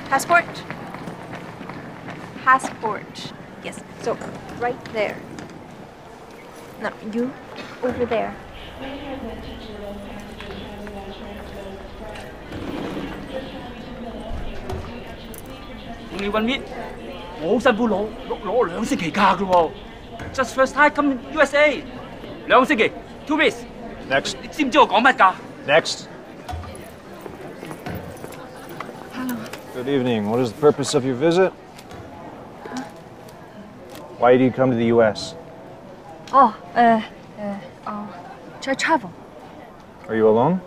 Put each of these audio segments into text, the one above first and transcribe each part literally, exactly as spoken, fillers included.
Passport. Passport. Yes. So right there. No, you over there. Only one week. 我好辛苦攞攞攞兩星期假㗎喎。Just first time come U S A。兩個星期 ，two weeks。 Next。 你知唔知我講乜㗎 ？Next。 Hello. Good evening. What is the purpose of your visit? Huh? Why do you come to the U S? Oh, uh, uh, oh, to travel. Are you alone?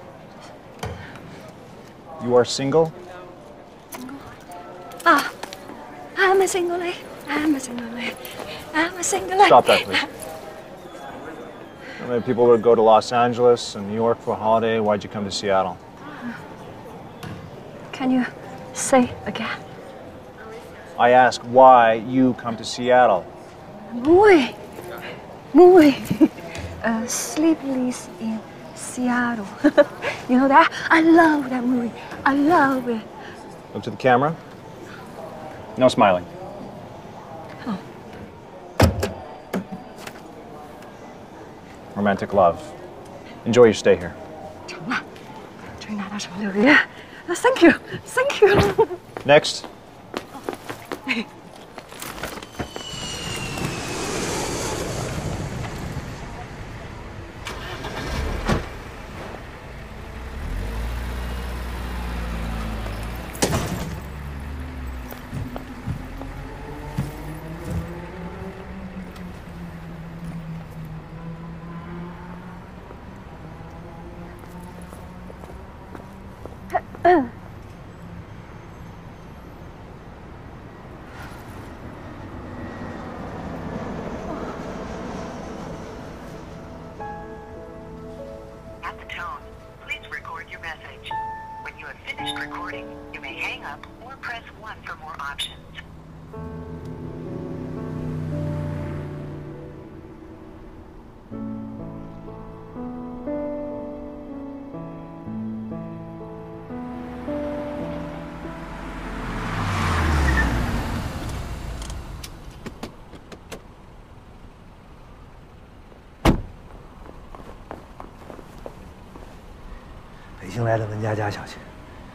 You are single? Single? Ah, I'm a single lady. I'm a single lady. I'm a single lady. Stop that, please. How many people would go to Los Angeles and New York for a holiday? Why'd you come to Seattle? Can you say again? I ask why you come to Seattle. Movie. Movie. uh, Sleepless in Seattle. You know that? I love that movie. I love it. Look to the camera. No smiling. Oh. Romantic love. Enjoy your stay here. 成了，终于拿到什么六个月。Thank you, thank you. Next. At the tone, please record your message. When you have finished recording, you may hang up or press one for more options. 北京来的文佳佳小姐。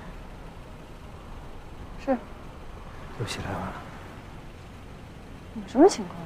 是。 又起来晚了。 有什么情况？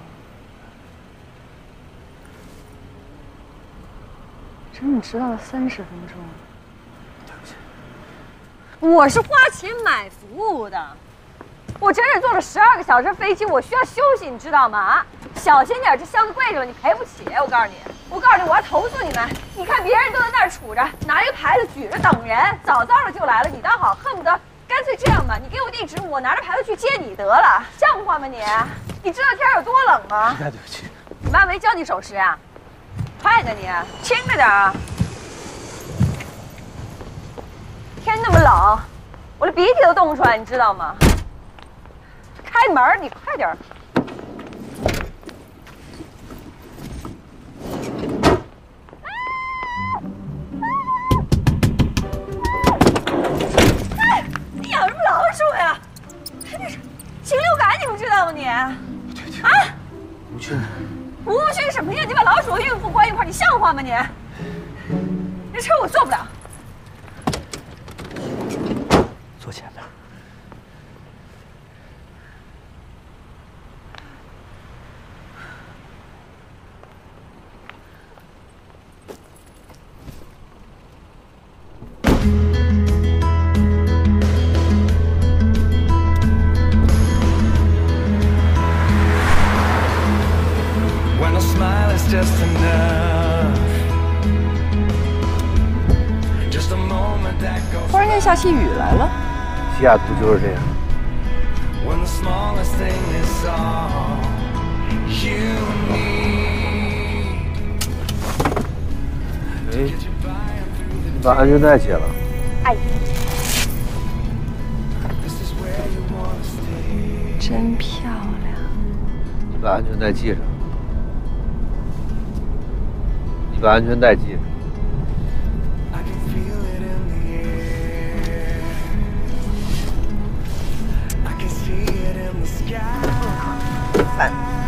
整整迟到了三十分钟。 对不起。 我是花钱买服务的，我整整坐了十二个小时飞机，我需要休息，你知道吗？啊，小心点，这箱子贵着了，你赔不起。我告诉你。 我告诉你，我要投诉你们！你看别人都在那儿杵着，拿一个牌子举着等人，早早的就来了，你倒好，恨不得干脆这样吧，你给我地址，我拿着牌子去接你得了，像话吗你？你知道天有多冷吗？ 那对不起。 你妈没教你守时呀？快点你，轻着点啊！天那么冷，我这鼻涕都冻不出来，你知道吗？开门，你快点。 养什么老鼠呀？这是禽流感，你不知道吗你？啊？ 无菌。 无菌什么呀？你把老鼠和孕妇关一块儿，你像话吗你？这车我坐不了。 坐前面。 忽然间下起雨来了。 西雅图就是这样。哎，你把安全带解了。 哎，真漂亮。 你把安全带系上。你把安全带系上。 哎， 烦。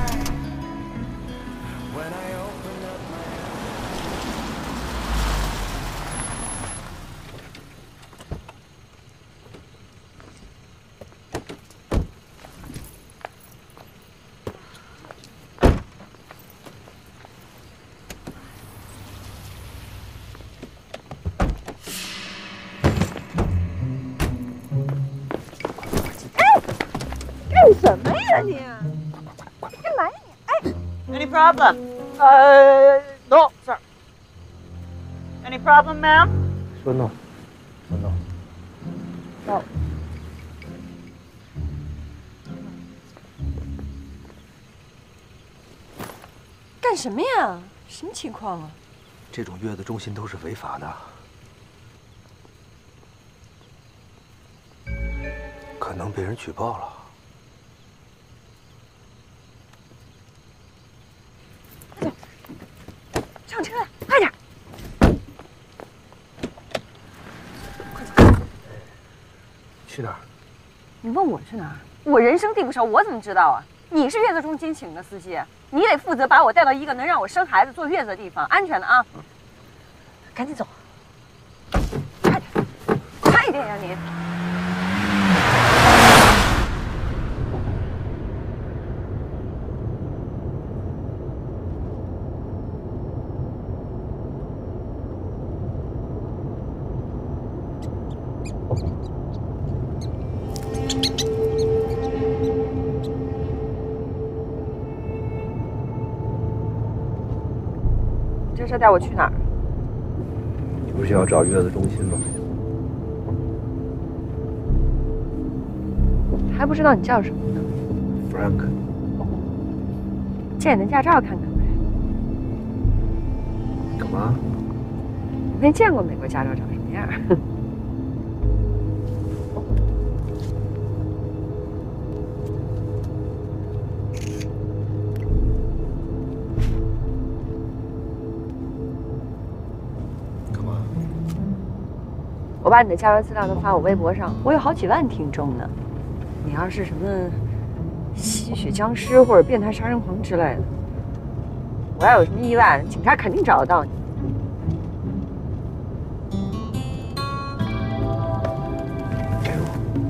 干什么呀你？干嘛呀你？哎 Any problem? Uh, no, sir. Any problem, ma'am? 说 no， 说 no。 哦。干什么呀？什么情况啊？ 这种月子中心都是违法的，可能被人举报了。 上车，快点！ 去哪儿？ 你问我去哪儿？我人生地不熟，我怎么知道啊？你是月子中心请的司机，你得负责把我带到一个能让我生孩子、坐月子的地方，安全的啊！赶紧走，快点，快点呀你！ 这是带我去哪儿？ 你不是要找月子中心吗？ 还不知道你叫什么呢 ？Frank。 借你的驾照看看呗。 干嘛？ 我没见过美国驾照长什么样。我把你的驾照资料都发我微博上，我有好几万听众呢。你要是什么吸血僵尸或者变态杀人狂之类的，我要有什么意外，警察肯定找得到你。 给我。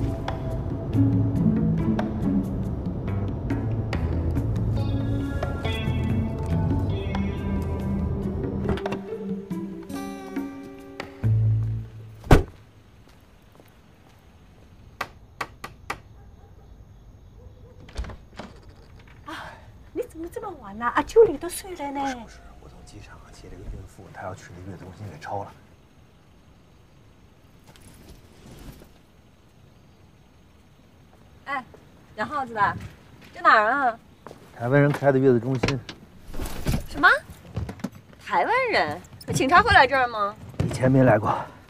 那啊，九点都睡了呢。 不是不是，我从机场接了个孕妇，她要去那月子中心给超了。 哎，养耗子的，在哪儿啊？ 台湾人开的月子中心。 什么？台湾人？警察会来这儿吗？ 以前没来过。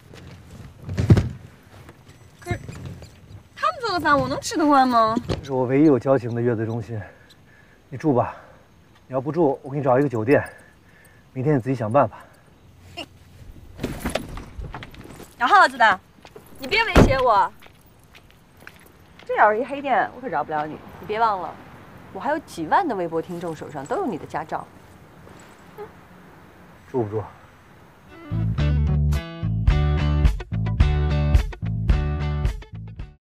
可是，他们做的饭我能吃得惯吗？ 这是我唯一有交情的月子中心，你住吧。 你要不住，我给你找一个酒店，明天你自己想办法。 养耗子的，你别威胁我。这要是一黑店，我可饶不了你。你别忘了，我还有几万的微博听众手上都有你的驾照。 住不住？